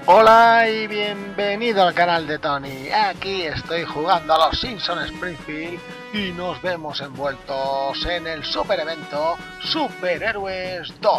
Hola y bienvenido al canal de Tony. Aquí estoy jugando a los Simpsons Springfield y nos vemos envueltos en el super evento Superhéroes 2.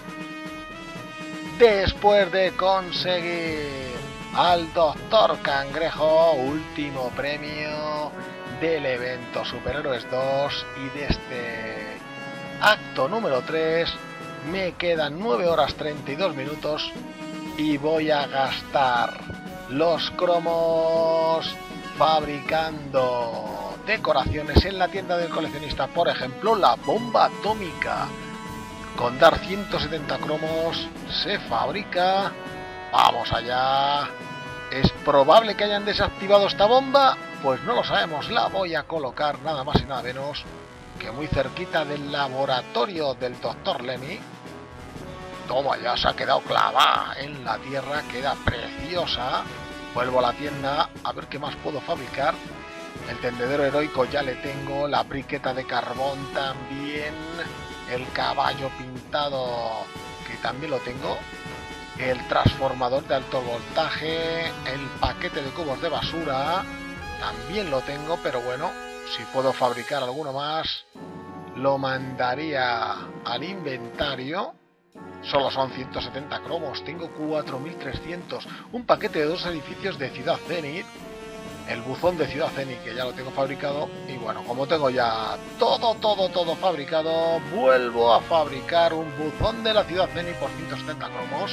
Después de conseguir al Doctor Cangrejo, último premio del evento Superhéroes 2 y de este acto número 3, me quedan 9 horas 32 minutos y voy a gastar los cromos fabricando decoraciones en la tienda del coleccionista. Por ejemplo, la bomba atómica. Con dar 170 cromos se fabrica. Vamos allá. ¿Es probable que hayan desactivado esta bomba? Pues no lo sabemos. La voy a colocar nada más y nada menos que muy cerquita del laboratorio del Dr. Lemmy. Toma, ya se ha quedado clavada en la tierra, queda preciosa. Vuelvo a la tienda a ver qué más puedo fabricar. El tendedero heroico ya le tengo, la briqueta de carbón también, el caballo pintado que también lo tengo, el transformador de alto voltaje, el paquete de cubos de basura también lo tengo, pero bueno, si puedo fabricar alguno más lo mandaría al inventario. Solo son 170 cromos, tengo 4300, un paquete de 2 edificios de Ciudad Zenith, el buzón de Ciudad Zenith que ya lo tengo fabricado y bueno, como tengo ya todo fabricado, vuelvo a fabricar un buzón de la Ciudad Zenith por 170 cromos.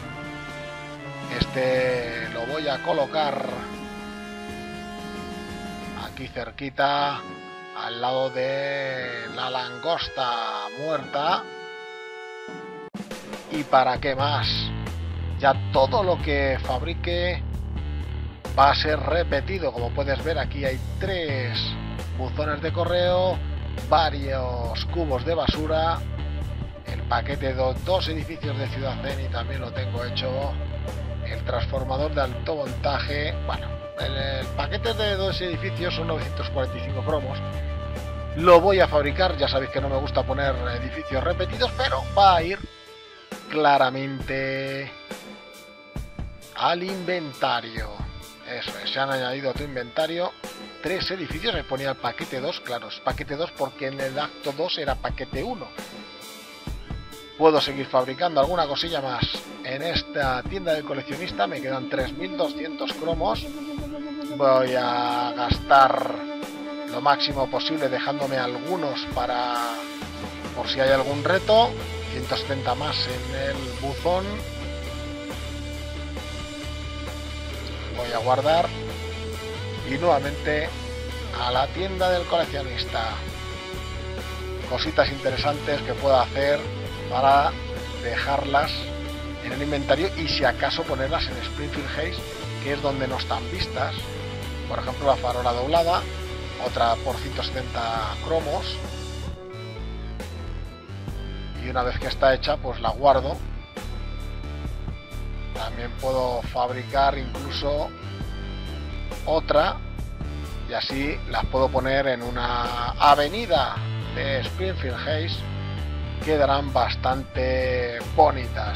Este lo voy a colocar aquí cerquita, al lado de la langosta muerta. ¿Y para qué más? Ya todo lo que fabrique va a ser repetido. Como puedes ver, aquí hay 3 buzones de correo, varios cubos de basura, el paquete de 2 edificios de Ciudad Zenith también lo tengo hecho, el transformador de alto voltaje. Bueno, el paquete de 2 edificios son 945 cromos. Lo voy a fabricar, ya sabéis que no me gusta poner edificios repetidos, pero va a ir claramente al inventario. Eso es, se han añadido a tu inventario 3 edificios. Me ponía el paquete 2, claro, es paquete 2 porque en el acto 2 era paquete 1. Puedo seguir fabricando alguna cosilla más en esta tienda del coleccionista. Me quedan 3200 cromos. Voy a gastar lo máximo posible, dejándome algunos para por si hay algún reto. 170 más en el buzón. Voy a guardar y nuevamente a la tienda del coleccionista. Cositas interesantes que pueda hacer para dejarlas en el inventario y si acaso ponerlas en Springfield Heights, que es donde no están vistas. Por ejemplo, la farola doblada, otra por 170 cromos. Y una vez que está hecha, pues la guardo. También puedo fabricar incluso otra y así las puedo poner en una avenida de Springfield Heights. Quedarán bastante bonitas.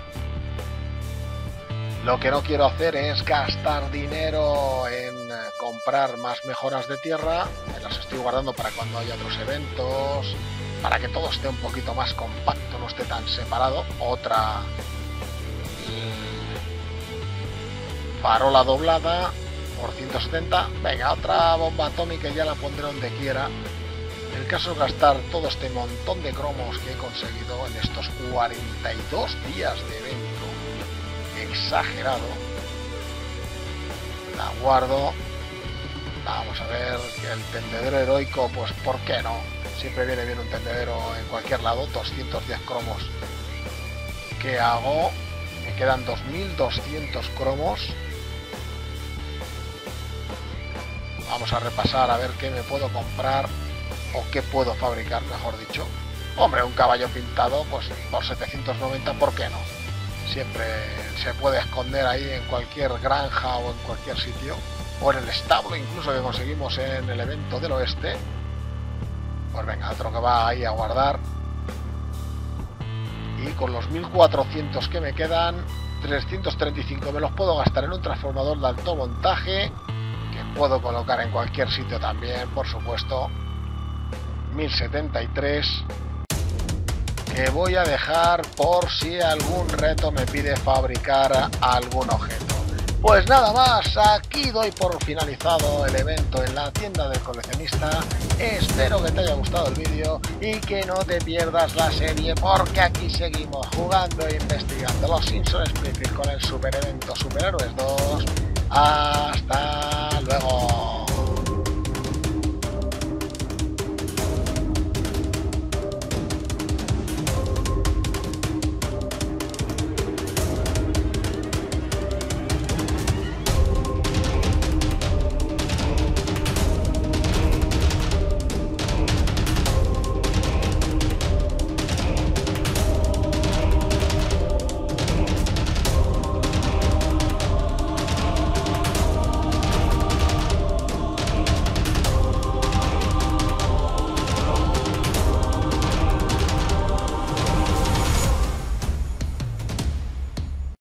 Lo que no quiero hacer es gastar dinero en comprar más mejoras de tierra. Me las estoy guardando para cuando haya otros eventos, para que todo esté un poquito más compacto, no esté tan separado. Otra farola doblada por 170. Venga, otra bomba atómica y ya la pondré donde quiera. El caso es gastar todo este montón de cromos que he conseguido en estos 42 días de evento. Exagerado. La guardo. Vamos a ver, que el tendedero heroico, pues ¿por qué no? Siempre viene bien un tendedero en cualquier lado. 210 cromos que hago. Me quedan 2200 cromos. Vamos a repasar a ver qué me puedo comprar o qué puedo fabricar, mejor dicho. Hombre, un caballo pintado, pues por 790, ¿por qué no? Siempre se puede esconder ahí en cualquier granja o en cualquier sitio, o en el establo incluso que conseguimos en el evento del oeste. Pues venga, otro que va ahí a guardar. Y con los 1400 que me quedan, 335 me los puedo gastar en un transformador de alto montaje, que puedo colocar en cualquier sitio también, por supuesto. 1073, que voy a dejar por si algún reto me pide fabricar algún objeto. Pues nada más, aquí doy por finalizado el evento en la tienda del coleccionista. Espero que te haya gustado el vídeo y que no te pierdas la serie, porque aquí seguimos jugando e investigando los Simpson Springfield con el super evento Superhéroes 2. Hasta luego.